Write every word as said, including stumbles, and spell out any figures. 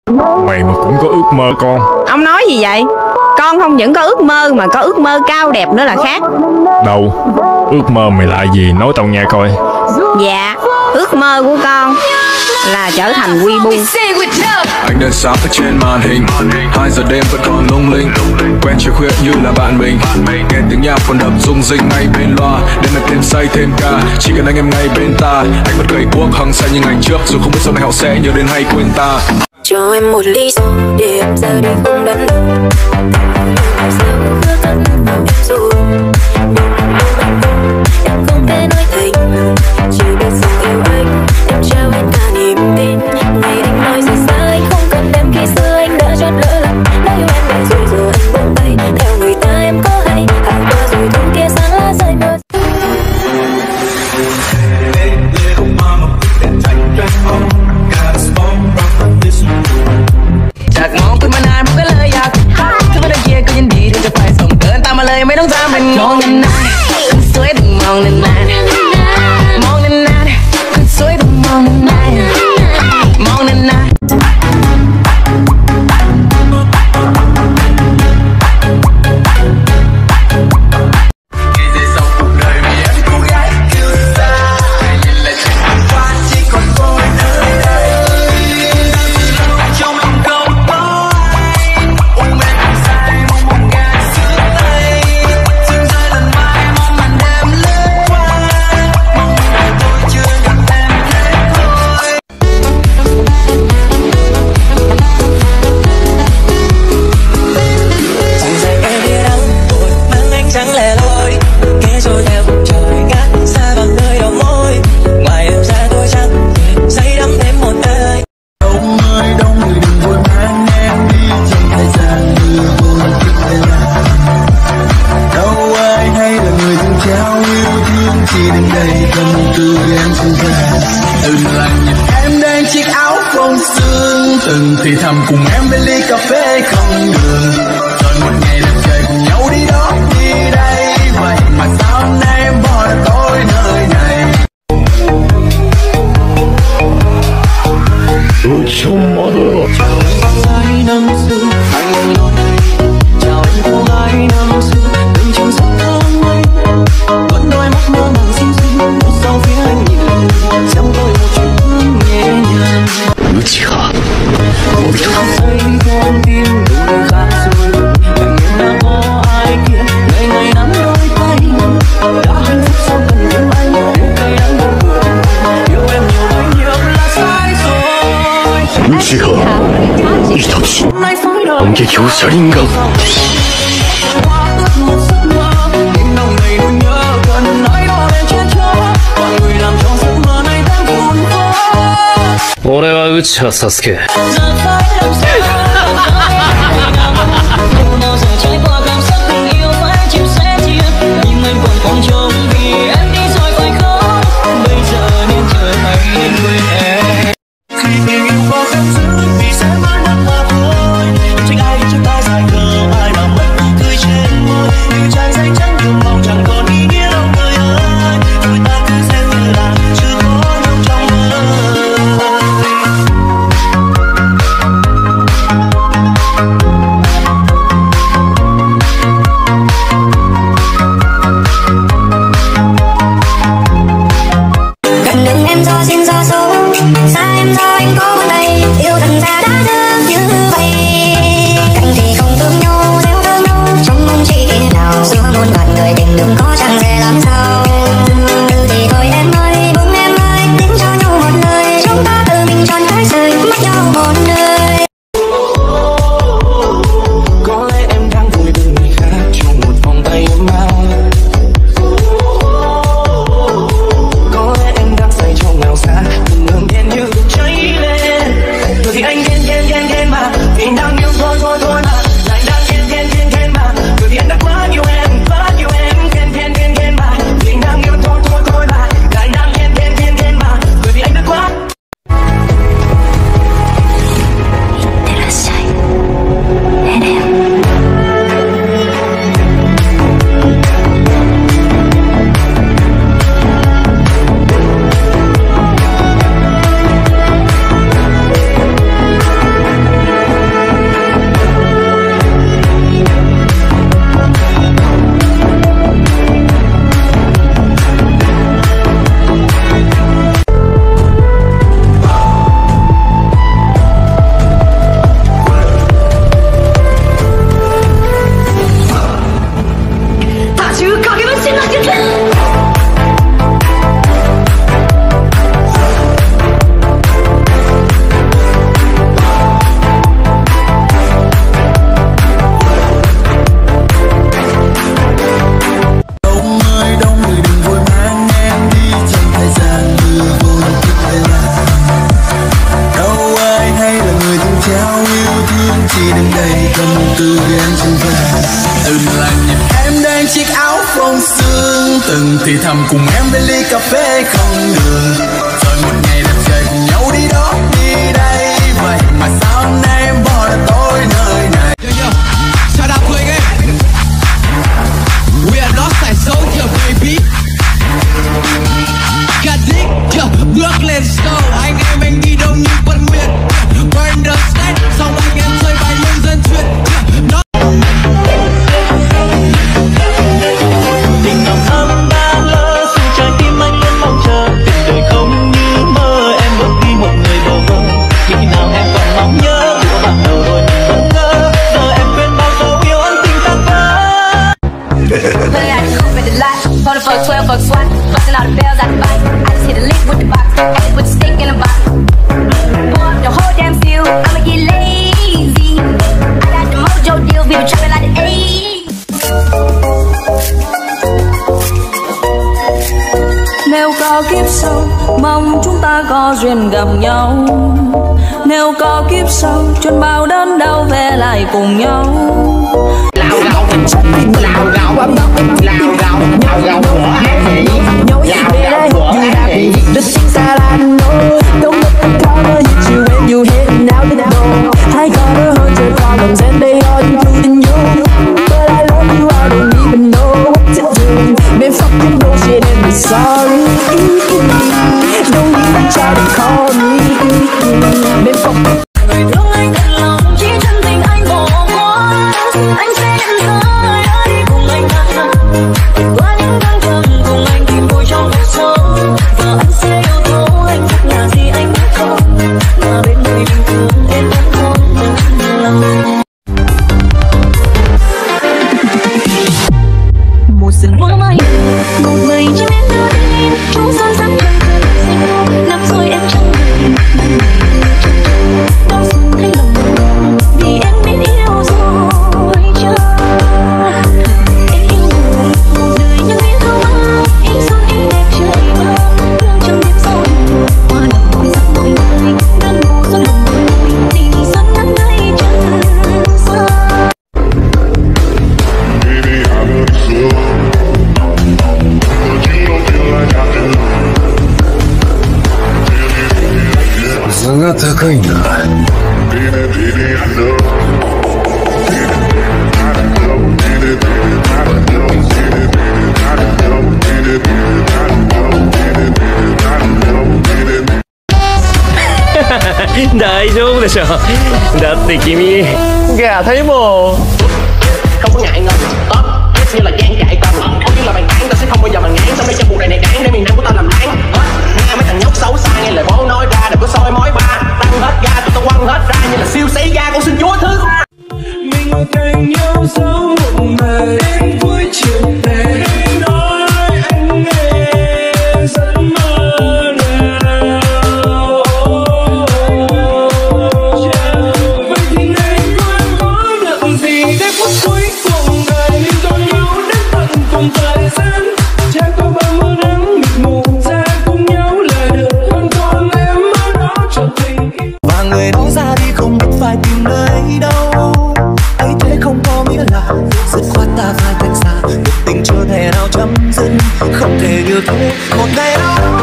Mày mà cũng có ước mơ con. Ông nói gì vậy? Con không những có ước mơ mà có ước mơ cao đẹp nữa là khác. Đâu? Ước mơ mày là gì? Nói tao nghe coi. Dạ, ước mơ của con là trở thành Weibo. Anh đang sáng ở trên màn hình, hai giờ đêm vẫn còn lung linh. Quen chiều khuya như là bạn mình, nghe tiếng nhạc còn đập rung rinh ngay bên loa. Đêm nay thêm say thêm ca, chỉ cần anh em ngay bên ta. Anh vẫn gầy guốc hăng say như ngày trước, dù không biết sau này họ sẽ nhớ đến hay quên ta. Cho em một ly rượu để em ra đi không đắn đo. Làm sao cũng cứ cắn vào em rồi. Em không thể nói thành, chỉ biết rằng yêu anh. Em trao hết cả niềm tin. Ngày anh nói gì xa anh không cần em, khi xưa anh đã chót lỡ lầm. Đã yêu em để rồi giờ anh buông tay. Theo người ta em có hay, hàng qua rồi thôi kia sáng lá rơi mưa. จากมองคุณมานานผมก็เลยอยากถ้าไม่ได้เกียร์ก็ยินดีที่จะไปส่งเกินตามมาเลยไม่ต้องตามเป็นมองนานๆคนสวยต้องมองนานๆมองนานๆคนสวยต้องมองนานๆมองนานๆ từng thì thầm cùng em bên ly cà phê không đường, rồi một ngày đẹp trời cùng nhau đi đó đi đây. Vậy mà sao hôm nay em bỏ lại tôi nơi này? Năm xưa anh nói chào anh cô gái năm xưa từng trong giấc thơ mây, vẫn đôi mắt mơ màng xinh xinh một sau phía anh nhìn lên xem tôi một chút nhẹ nhàng. Uchiha Obito say con tim đủ khác rồi, em biết đã có ai kia ngày ngày nắm đôi tay đã hạnh phúc sao cần thêm anh yêu cay đắng buồn buồn yêu em nhiều bao nhiêu là sai rồi. Uchiha Itachi ông kia cứu sở linh ngầm. Tôi là Uchiha Sasuke. khi đến đây tâm tư ghen chân vàng. Từng là nhìn em đang chiếc áo phông sương, từng thì thầm cùng em bên ly cà phê không đường. Rồi một ngày đẹp trời cùng nhau đi đó đi đây, vậy mà sao hôm nay em bỏ lại tôi nơi này. Yo, yo, shout out Queen again. We are lost and soldier, baby. Got dick, yo, Brooklyn Stone. Anh em anh đi đâu như bất miệt. Burn the state, xong anh em chơi bài nhân dân chuyện. Tình nồng thắm đã lỡ, dù trái tim anh luôn mong chờ. Tình đời không như mơ, em bước đi một người bầu vơ. Khi nào em còn mong nhớ, của bạn đầu đôi mình không ngờ. Giờ em quên bao dấu yêu ân tình ta quá. Pulling out the coupe at the lot, phone for a twelve buck swat, busting all the bells out the bike. I just hit a lick with the box, had to put the stick in the box. Pour up the whole damn field, I'ma get lazy. I got the mojo deals, we been trapping like the eighties. Nếu có kiếp sau, mong chúng ta có duyên gặp nhau. Nếu có kiếp sau, chôn bao đớn đau về lại cùng nhau. Lào gạo lào gạo lào gạo lào gạo của hát gì lào gạo của hát gì. The things that I know, don't let them cover hit you when you heading out the door. I got a hundred problems and they all including you, but I love you, I don't even know what to do. Been fucking bullshit and be sorry. Don't even try to call me. Been fucking. Người thương anh thật lòng, chỉ chân tình anh bỏ qua. Anh sẽ nhận ra đã đi cùng anh thật thật. Qua những tháng trầm cùng anh tìm vui trong cuộc sống. Và anh sẽ yêu dấu hạnh phúc là gì anh biết không. Mà bên người bình thường em vẫn không được lòng. Một sừng hoa mai, một người chim én đưa đến. Chúng son sắc cười cười xinh đẹp, nằm rồi em trong người. Đau xuân hay lòng vì em biết yêu rồi chưa. Em yêu người một đời nhưng em không mơ. Em xuân em đẹp trời mơ, hương trong đêm sâu hoa đào môi sắc môi người. Đơn mù xuân lòng người, tình xuân nắng ngay chân xa. Baby, I love you so, but you don't feel like I do. 図が高いな。 Baby, baby, I know. Baby, I know. Baby, baby, I know. Baby, baby, I know. Baby, baby, I know. Baby, baby, I know. 大丈夫でしょ。だって君gà thấy mồ. Không có ngại ngần, tốt, yes như là gian chạy cần. Có như là bàn tán, ta sẽ không bao giờ mà ngán. Trong đây trong cuộc đời này đáng để miền Nam của ta làm đáng. Nghe mấy thằng nhóc xấu xa, nghe lời bố nói ra, đừng có soi mói ba. Tăng hết ga, tụi tao quăng hết ra như là siêu xấy ga, con xin chúa thứ. Mình ngồi cạnh nhau dấu một ngày đến cuối chiều này. Nói anh nghe giấc mơ nào. Vậy thì ngày qua có nhận gì để phút cuối cùng đời mình còn nhau đến tận cùng thời gian. Chẳng có bao mưa nắng mịt mù ra cùng nhau là được. Còn còn em ở đó cho tình yêu. Và người đó ra đi không biết phải tìm nơi đâu. Ấy thế không có nghĩa là dứt khoát ta phải cách xa. Cuộc tình chưa thể nào chấm dứt, không thể như thế. Một ngày nào